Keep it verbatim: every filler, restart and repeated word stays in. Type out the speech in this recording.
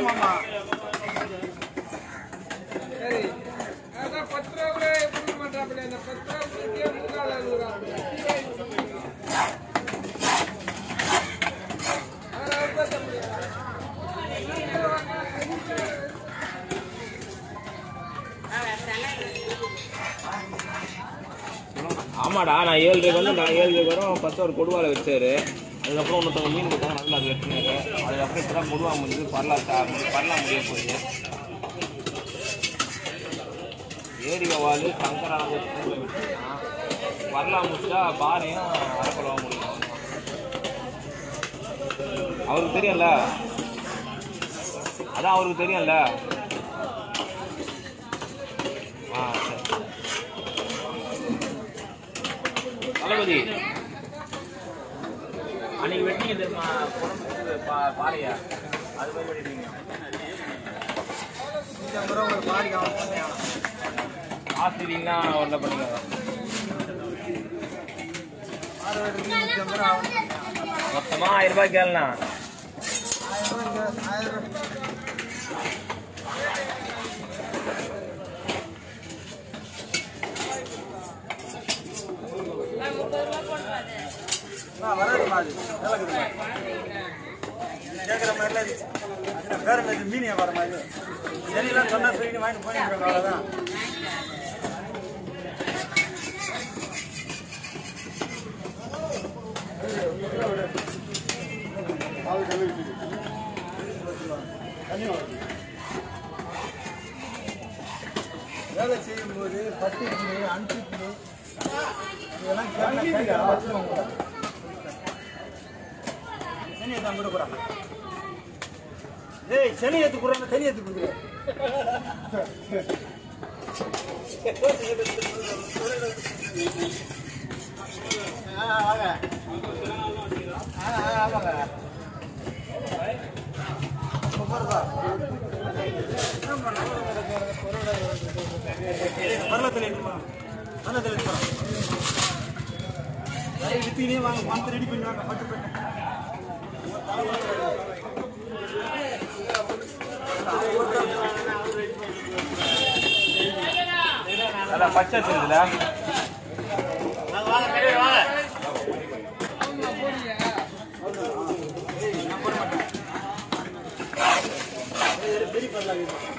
மாமா சரி அதான் பத்து ரூபாய் எப்படி பண்றாப்ல அந்த பத்து ரூபாய் மூணாவது அறுபது ஆமாடா நான் ஏழு ரூபாய்க்கு வந்து நான் ஏழு ரூபாய்க்கு வரும் பத்து ஒரு கொடுவாலை வச்சாரு. அதுக்கப்புறம் ஒன்றொருத்தவங்க மீன் கொடுத்தாங்க நல்லா அது வெட்டினாரு. அதுக்கப்புறம் இப்போ தான் கொடுவா முடிஞ்சது பரலா பரலா முடிய போகுது. ஏரி வவாலு சங்கரான பரலா முடிச்சா பானையும் அரைப்பலவா முடியும். அவருக்கு தெரியும்ல, அதான் அவருக்கு தெரியும்ல. ஆ சரி தளபதி அன்னைக்கு வெட்டிங்க தெரியுமா குழம்பு பாலையா அது மாதிரி வெட்டிட்டீங்க. ஆசிரியங்கன்னா ஒன்றை பண்ணிக்கோங்க. மொத்தமா ஆயிரம் ரூபாய் கேளலாம். கேட்குற மாதிரிலாம் வேற என்ன மீன் வர மாதிரி எல்லாம் சொன்னா சொல்லி வாங்கிட்டு போயிட்டு அவ்வளோதான். வேலை செய்யும்போது பட்டிக்கு அனுப்பிட்டு இதெல்லாம் சனி ஏற்று கூட போறாங்க. ஏய் சனி ஏற்று கூட தனி ஏற்று கொடுக்குற பரலத்தில் பரலத்தில் வித்தினே வாங்க பணத்தை ரெடி பண்ணி வாங்க பட்டு பண்ண பச்சை தெரியுதுல பெரிய பரலாங்க